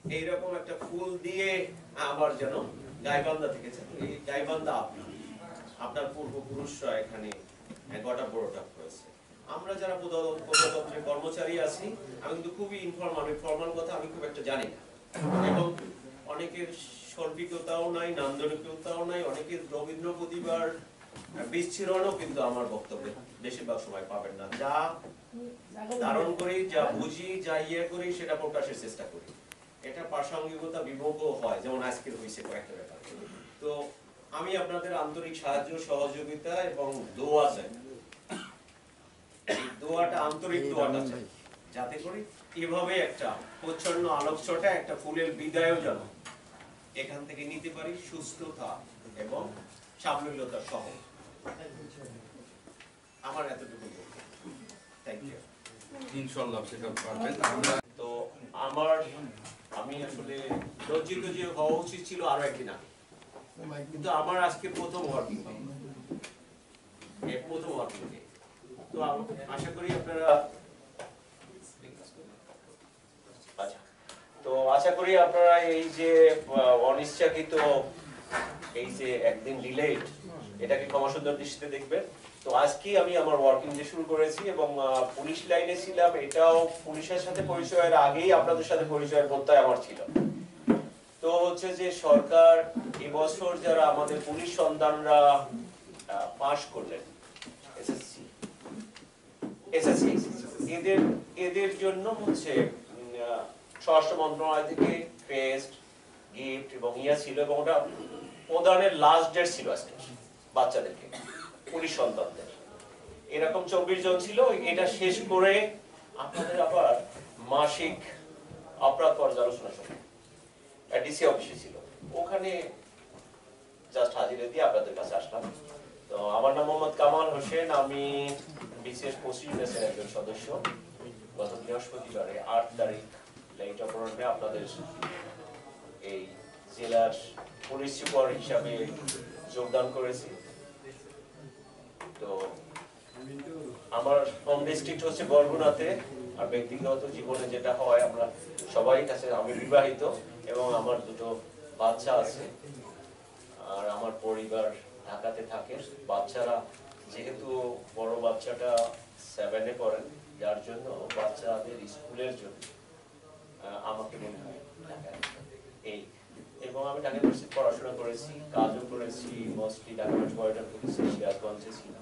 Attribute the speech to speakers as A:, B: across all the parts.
A: এইরকম একটা ফুল দিয়ে আবার যেন গাইবান্ধা থেকে এই গাইবান্ধা আপনার পূর্বপুরুষরা এখানে গোটা বড়টা করেছে। আমরা যারা প্রজাতন্ত্রের কর্মচারী আছি, আমি কিন্তু খুবই ফর্মাল কথা আমি খুব একটা জানি না, এবং অনেকের সর্বিকতাও নাই, নান্দনিকতাও নাই, অনেকের রবীন্দ্র প্রতিভার বিচ্ছিরণও কিন্তু আমার বক্তব্যে বেশিরভাগ সময় পাবেন না। যা ধারণ করি, যা বুঝি, যা ইয়ে করি, সেটা প্রকাশের চেষ্টা করি। এটা প্রাসঙ্গিকতা বিমুখও হয়, যেমন আজকের হয়েছে কয়েকটা ব্যাপার। তো আমি আপনাদের আন্তরিক সাহায্য, সহযোগিতা এবং দোয়া চাই। দোয়াটা আন্তরিক দোয়াটা চাই, যাতে করে এভাবে একটা প্রচ্ছন্ন আলোকছটা, একটা ফুলের বিদায়ও যেন এখান থেকে নিতে পারি, সুস্থতা এবং সাবলীলতা সহ। আমার এতটুকু। Thank you.
B: ইনশাআল্লাহ সেটা পারবেন।
A: তো আমি আসলে লজ্জিত যে হওয়া উচিত ছিল আরো একদিন আগে, কিন্তু আমার আজকে প্রথম ওয়ার্কিং ডে। তো আশা করি আপনারা এই যে অনিচ্ছাকৃত এই যে একদিন ডিলেড, এটাকে ক্ষমাসুন্দর দৃষ্টিতে দেখবেন। তো আজকে আমি আমার ওয়ার্কিং ডে শুরু করেছি এবং পুলিশ লাইনে ছিলাম, এটাও পুলিশের সাথে পরিচয়ের আগেই আপনাদের সাথে পরিচয়ের প্রত্যয় আমার ছিল। তো হচ্ছে যে সরকার এবছর যারা আমাদের পুলিশ সন্তানরা পাশ করলেন এসএসসি, এদের জন্য হচ্ছে স্বরাষ্ট্র মন্ত্রণালয় থেকে ক্রেস্ট, গিফট এবং ছিল, এবং ওটা প্রদানের লাস্ট ডেট ছিল আজকে বাচ্চাদেরকে, পুলিশ সন্তানদের এরকম 24 জন ছিল। এটা শেষ করে আপনাদের আবার মাসিক অপরাধ পর্যালোচনা সভা ডিসি অফিসে ছিল, ওখানে জাস্ট হাজিরা দিয়ে আপনাদের কাছে আসলাম। তো আমার নাম মোহাম্মদ কামাল হোসেন, আমি বিশেষ পশ্চিমের একজন সদস্য। গত বৃহস্পতিবারে 8 তারিখ লাইট অপরাধে আপনাদের এই জেলার পুলিশ সুপার হিসাবে যোগদান করেছি। তো আমার হোম ডিস্ট্রিক্ট হচ্ছে বরগুনাতে, আর ব্যক্তিগত জীবনে যেটা হয়, আমরা সবাই কাছে, আমি বিবাহিত এবং আমার 2 বাচ্চা আছে, আর আমার পরিবার ঢাকাতে থাকে। বাচ্চারা যেহেতু বড় বাচ্চাটা 7-এ পড়েন, যার জন্য বাচ্চাদের স্কুলের জন্য আমাকে মনে হয় ঢাকায় এই, এবং আমি ঢাকা ইউনিভার্সিটি পড়াশোনা করেছি, কাজও করেছি, মোস্টলি ঢাকা মেট্রোপলিটন পুলিশে সিরাজগঞ্জে ছিলাম,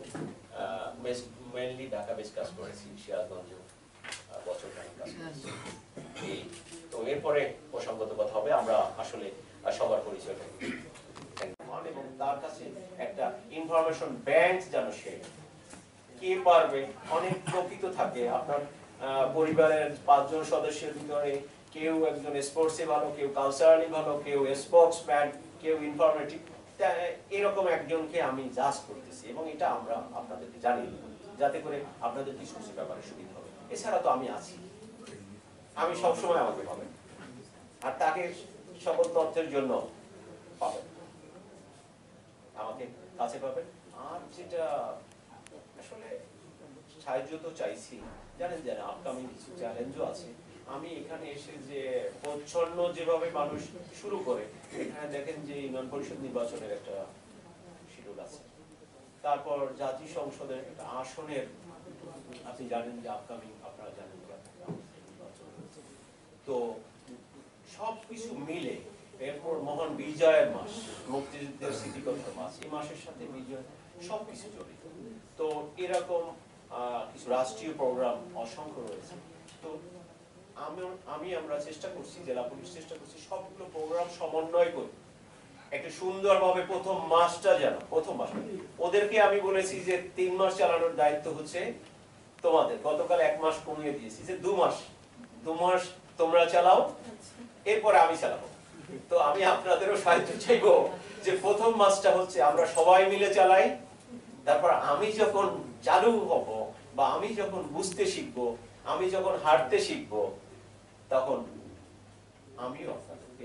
A: মেইনলি ঢাকা বেশ কাজ করেছি, সিরাজগঞ্জে বছর খানিক কাজ করেছি। এই তো এরপরে প্রসঙ্গত কথা হবে, আমরা আসলে সবার পরিচয় এবং তার কাছে একটা ইনফরমেশন ব্যাংক যেন সে কে পারবে। অনেক প্রকৃত থাকে আপনার পরিবারের 5 জন সদস্যের ভিতরে, কেউ একজন স্পোর্টসে ভালো, কেউ কালচারালি ভালো, কেউ স্পোর্টসম্যান, কেউ ইনফরমেটিভ, এরকম একজনকে আমি জাস্ট করতেছি, এবং এটা আমরা আপনাদেরকে জানিয়ে দেব, যাতে করে আপনাদের ডিসকাসের ব্যাপারে সুবিধা হবে। এছাড়া তো আমি আছি, আমি সবসময় আমাকে পাবেন, আর তাকে সকল তথ্যের জন্য পাবেন, আমাকে কাছে পাবেন। আর যেটা আসলে সাহায্য তো চাইছি, জানেন আপকামিং কিছু চ্যালেঞ্জও আছে। আমি এখানে এসে যে প্রচ্ছন্ন যেভাবে মানুষ শুরু করে, এখানে দেখেন যে ইউনিয়ন পরিষদ নির্বাচনের একটা শিডিউল আছে, তারপর জাতীয় সংসদের একটা আসনের, আপনি জানেন যে আপকামিং, আপনারা জানেন যে নির্বাচন হচ্ছে। তো সবকিছু মিলে এরপর মহান বিজয়ের মাস, মুক্তিযুদ্ধের স্মৃতিকথার মাস, এই মাসের সাথে বিজয় সবকিছু জড়িত। তো এরকম কিছু রাষ্ট্রীয় প্রোগ্রাম অসংখ্য রয়েছে। তো আমরা চেষ্টা করছি, জেলা পুলিশ চেষ্টা করছি সবগুলো প্রোগ্রাম সমন্বয় করে একটা সুন্দরভাবে প্রথম মাস, ওদেরকে আমি বলেছি যে 3 মাস চালানোর দায়িত্ব হচ্ছে তোমাদের। গতকাল 1 মাস কমিয়ে দিয়েছি, যে 2 মাস তোমরা চালাও, এরপরে আমি চালাবো। তো আমি আপনাদেরও সাহায্য চাইবো যে প্রথম মাসটা হচ্ছে আমরা সবাই মিলে চালাই, তারপর আমি যখন চালু হব, বা আমি যখন বুঝতে শিখবো, আমি যখন হাঁটতে শিখবো, তখন আমিও আপনাদেরকে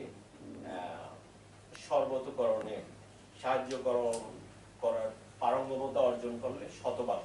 A: সর্বতোকরণে সাহায্য করার পারঙ্গমতা অর্জন করলে শতভাগ।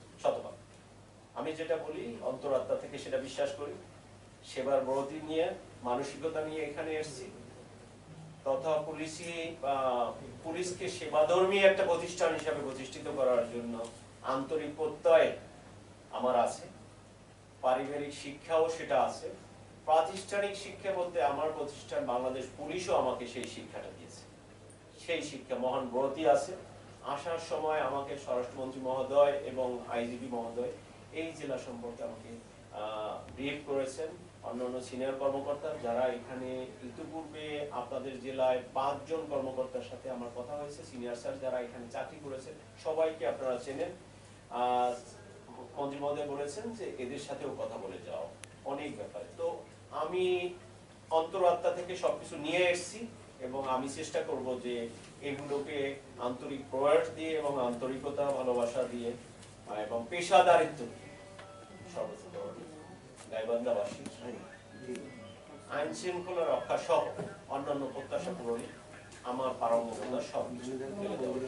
A: আমি যেটা বলি অন্তরাত্মা থেকে সেটা বিশ্বাস করি, সেবার ব্রতী নিয়ে মানসিকতা নিয়ে এখানে এসেছি, তথা পুলিশকে সেবাধর্মী একটা প্রতিষ্ঠান হিসাবে প্রতিষ্ঠিত করার জন্য আন্তরিক প্রত্যয় আমার আছে। পারিবারিক শিক্ষাও সেটা আছে। প্রাতিষ্ঠানিক শিক্ষা বলতে আমার প্রতিষ্ঠান বাংলাদেশ পুলিশও আমাকে সেই শিক্ষাটা দিয়েছে। সেই শিক্ষা মহান ব্রতী আছে। আসার সময় আমাকে স্বরাষ্ট্রমন্ত্রী মহোদয় এবং আইজিপি মহোদয় এই জেলা সম্পর্কে আমাকে ব্রিফ করেছেন। অন্যান্য সিনিয়র কর্মকর্তা যারা এখানে ইতিপূর্বে আপনাদের জেলায় 5 জন কর্মকর্তার সাথে আমার কথা হয়েছে, সিনিয়র স্যার যারা এখানে চাকরি করেছেন সবাইকে আপনারা চেনেন। মন্ত্রী মহোদয় বলেছেন যে এদের সাথেও কথা বলে যাও অনেক ব্যাপারে। তো আমি অন্তরাত্মা থেকে সবকিছু নিয়ে এসেছি এবং আমি চেষ্টা করব যে এগুলোকে আন্তরিক প্রয়াস দিয়ে এবং আন্তরিকতা ভালোবাসা দিয়ে এবং পেশাদারিত্ব সর্বোচ্চ গাইবান্ধাবাসী আইন শৃঙ্খলা রক্ষা সহ অন্যান্য প্রত্যাশা পূরণে আমার পারঙ্গমতা সবকিছু